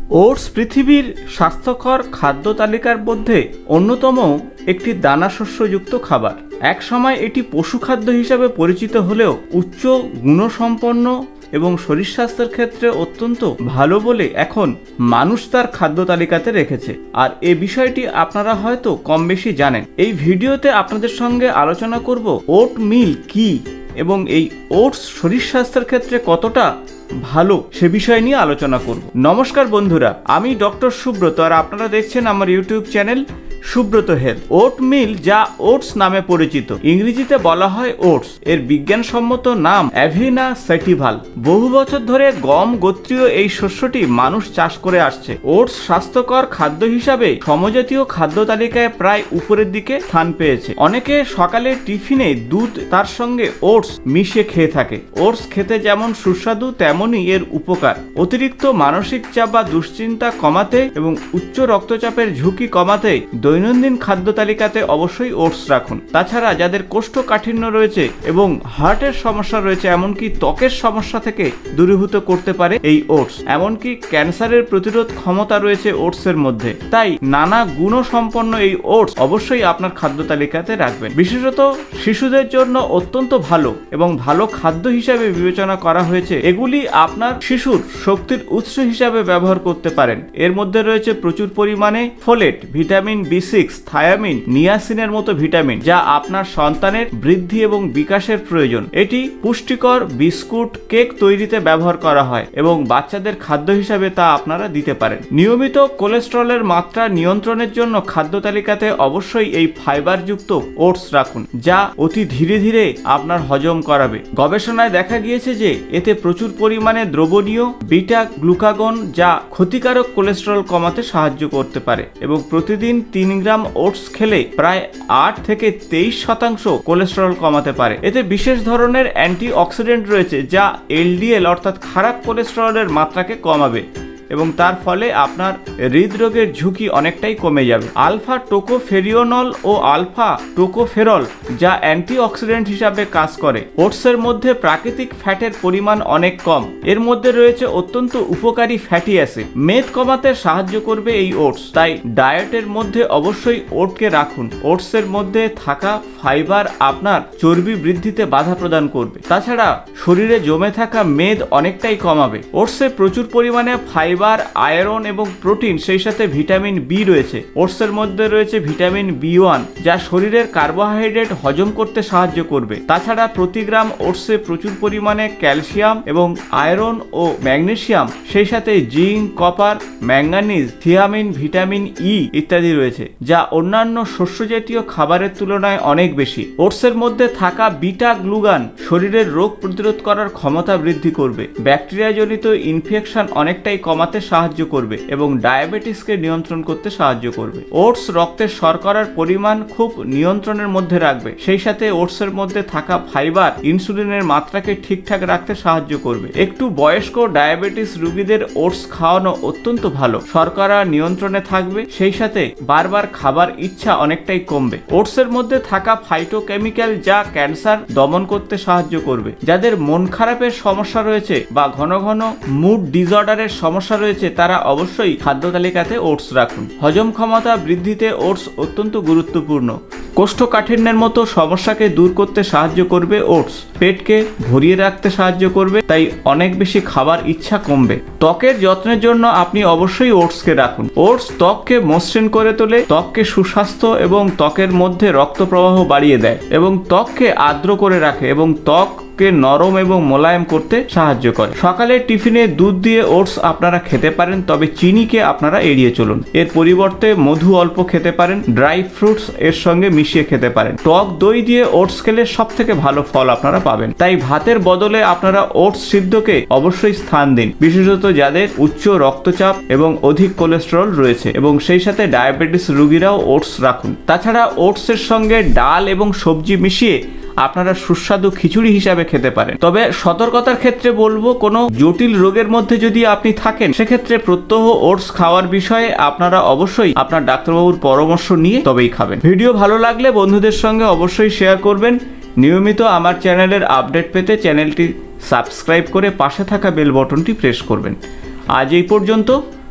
Oats পৃথিবীর স্বাস্থ্যকর খাদ্য তালিকার মধ্যে অন্যতম একটি দানাশস্যযুক্ত খাবার। এক সময় এটি পশু খাদ্য হিসাবে পরিচিত হলেও উচ্চ গুণসম্পন্ন এবং শরীর স্বাস্থ্যের ক্ষেত্রে অত্যন্ত ভালো বলে এখন মানুষ তার খাদ্য তালিকাতে রেখেছে। আর এই বিষয়টি আপনারা হয়তো কম বেশি জানেন। এই ভিডিওতে আপনাদের সঙ্গে আলোচনা করব ওট মিল কি এবং এই ওটস শরীর স্বাস্থ্যের ক্ষেত্রে কতটা ভালো সে বিষয় নিয়ে আলোচনা করব। নমস্কার বন্ধুরা, আমি ডক্টর সুব্রত আর আপনারা দেখছেন আমার YouTube channel Subrata health. Oat meal যা ওটস নামে পরিচিত, ইংরেজিতে বলা হয় ওটস। এর বিজ্ঞানসম্মত নাম অ্যাভিনা সেটিভাল। বহু বছর ধরে গম গোত্রীয় এই শস্যটি মানুষ চাষ করে আসছে। ওটস স্বাস্থ্যকর খাদ্য হিসাবে সমজাতীয় খাদ্য তালিকায় প্রায় উপরের দিকে স্থান পেয়েছে। অনেকে সকালে টিফিনে দুধ তার সঙ্গে ওটস মিশিয়ে খেয়ে থাকে। ওটস খেতে যেমন সুস্বাদু তেমনই এর উপকার। অতিরিক্ত মানসিক চাপ বা দুশ্চিন্তা কমাতে এবং উচ্চ রক্তচাপের ঝুঁকি কমাতে দৈনন্দিন খাদ্য তালিকাতে অবশ্যই ওটস রাখুন। তাছাড়া যাদের কোষ্ঠকাঠিন্য রয়েছে এবং হার্টের সমস্যা রয়েছে, এমনকি ত্বকের সমস্যা থেকে দূরীভূত করতে পারে এই ওটস। এমনকি ক্যান্সারের প্রতিরোধ ক্ষমতা রয়েছে ওটসের মধ্যে। তাই নানা গুণসম্পন্ন এই ওটস অবশ্যই আপনার খাদ্য তালিকাতে রাখবেন। বিশেষত শিশুদের জন্য অত্যন্ত ভালো এবং ভালো খাদ্য হিসাবে বিবেচনা করা হয়েছে। এগুলি আপনার শিশুর শক্তির উৎস হিসাবে ব্যবহার করতে পারেন। এর মধ্যে রয়েছে প্রচুর পরিমাণে ফোলেট, ভিটামিন B6, থায়ামিন, নিয়াসিনের মতো ভিটামিন, যা আপনার সন্তানের বৃদ্ধি এবং বিকাশের প্রয়োজন। এটি পুষ্টিকর বিস্কুট, কেক তৈরিতে ব্যবহার করা হয় এবং বাচ্চাদের খাদ্য হিসাবে তা আপনারা দিতে পারেন। নিয়মিত কোলেস্টেরলের মাত্রা নিয়ন্ত্রণের জন্য খাদ্য তালিকাতে অবশ্যই এই ফাইবারযুক্ত ওটস রাখুন, যা অতি ধীরে ধীরে আপনার হজম করাবে। গবেষণায় দেখা গিয়েছে যে এতে প্রচুর পরিমাণে দ্রবণীয় বিটা গ্লুকাগন, যা ক্ষতিকারক কোলেস্টেরল কমাতে সাহায্য করতে পারে এবং প্রতিদিন 3 গ্রাম ওটস খেলে প্রায় 8 থেকে 23% কোলেস্টেরল কমাতে পারে। এতে বিশেষ ধরনের অ্যান্টিঅক্সিডেন্ট রয়েছে যা LDL অর্থাৎ খারাপ কোলেস্টেরলের মাত্রাকে কমাবে এবং তার ফলে আপনার হৃদরোগের ঝুঁকি অনেকটাই কমে যাবে। আলফা টোকোফেরিওনল ও আলফা টোকোফেরল, যা অ্যান্টিঅক্সিডেন্ট হিসাবে কাজ করে। ওটসের মধ্যে প্রাকৃতিক ফ্যাটের পরিমাণ অনেক কম। এর মধ্যে রয়েছে অত্যন্ত উপকারী ফ্যাটি অ্যাসিড। মেদ কমাতে সাহায্য করবে এই ওটস। তাই ডায়েটের মধ্যে অবশ্যই ওটকে রাখুন। ওটসের মধ্যে থাকা ফাইবার আপনার চর্বি বৃদ্ধিতে বাধা প্রদান করবে। তাছাড়া শরীরে জমে থাকা মেদ অনেকটাই কমাবে। ওটসে প্রচুর পরিমাণে ফাইবার, আয়রন এবং প্রোটিন, সেই সাথে ভিটামিন B রয়েছে। ওটসের মধ্যে রয়েছে ভিটামিন B1, যা শরীরের কার্বোহাইড্রেট হজম করতে সাহায্য করবে। তাছাড়া প্রতি গ্রাম ওটসে প্রচুর পরিমাণে ক্যালসিয়াম এবং আয়রন ও ম্যাগনেসিয়াম, সেই সাথে zinc, copper, manganese, thiamine, vitamin E ইত্যাদি রয়েছে, যা অন্যান্য শস্যজাতীয় খাবারের তুলনায় অনেক বেশি। ওটসের মধ্যে থাকা বিটা গ্লুকান শরীরের রোগ প্রতিরোধ করার ক্ষমতা বৃদ্ধি করবে, ব্যাকটেরিয়াজনিত ইনফেকশন অনেকটাই কমাতে সাহায্য করবে এবং ডায়াবেটিসকে নিয়ন্ত্রণ করতে সাহায্য করবে। ওটস রক্তের শর্করার পরিমাণ খুব নিয়ন্ত্রণের মধ্যে রাখবে। সেই সাথে ওটসের মধ্যে থাকা ফাইবার ইনসুলিনের মাত্রাকে ঠিকঠাক রাখতে সাহায্য করবে। একটু বয়স্ক ডায়াবেটিস রোগীদের ওটস খাওয়ানো অত্যন্ত ভালো। শর্করা নিয়ন্ত্রণে থাকবে, সেই সাথে বারবার খাবার ইচ্ছা অনেকটাই কমবে। ওটসের মধ্যে থাকা ফাইটোকেমিক্যাল, যা ক্যান্সার দমন করতে সাহায্য করবে। যাদের মন খারাপের সমস্যা রয়েছে বা ঘন ঘন মুড ডিসঅর্ডারের সমস্যা রয়েছে, তারা অবশ্যই খাদ্য তালিকাতে ওটস রাখুন। হজম ক্ষমতা বৃদ্ধিতে ওটস অত্যন্ত গুরুত্বপূর্ণ। কোষ্ঠকাঠিন্যের মতো সমস্যাকে দূর করতে সাহায্য করবে ওটস। পেটকে ভরিয়ে রাখতে সাহায্য করবে, তাই অনেক বেশি খাবার ইচ্ছা কমবে। ত্বকের যত্নের জন্য আপনি অবশ্যই ওটসকে রাখুন। ওটস ত্বককে মসৃণ করে তোলে, ত্বককে সুস্বাস্থ্য এবং ত্বকের মধ্যে রক্ত প্রবাহ বাড়িয়ে দেয় এবং ত্বককে আর্দ্র করে রাখে এবং ত্বককে নরম এবং মোলায়েম করতে সাহায্য করে। সকালের টিফিনে দুধ দিয়ে ওটস আপনারা খেতে পারেন, তবে চিনিকে আপনারা এড়িয়ে চলুন। এর পরিবর্তে মধু অল্প খেতে পারেন, ড্রাই ফ্রুটস এর সঙ্গে মিশিয়ে খেতে পারেন। টক দই দিয়ে ওটস খেলে সব থেকে ভালো ফল আপনারা পাবেন। তাই ভাতের বদলে আপনারা ওটস সিদ্ধকে অবশ্যই স্থান দিন, বিশেষত যাদের উচ্চ রক্তচাপ এবং অধিক কোলেস্টেরল রয়েছে এবং সেই সাথে ডায়াবেটিস রোগীরাও ওটস রাখুন। তাছাড়া ওটসের সঙ্গে ডাল এবং সবজি মিশিয়ে আপনারা সুস্বাদু খিচুড়ি হিসাবে খেতে পারেন। তবে সতর্কতার ক্ষেত্রে বলবো, কোনো জটিল রোগের মধ্যে যদি আপনি থাকেন, সেক্ষেত্রে প্রত্যহ ওটস খাওয়ার বিষয়ে আপনারা অবশ্যই আপনার ডাক্তারবাবুর পরামর্শ নিয়ে তবেই খাবেন। ভিডিও ভালো লাগলে বন্ধুদের সঙ্গে অবশ্যই শেয়ার করবেন। নিয়মিত আমার চ্যানেলের আপডেট পেতে চ্যানেলটি সাবস্ক্রাইব করে পাশে থাকা বেল বটনটি প্রেস করবেন। আজ এই পর্যন্ত,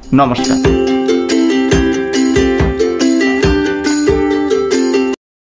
নমস্কার।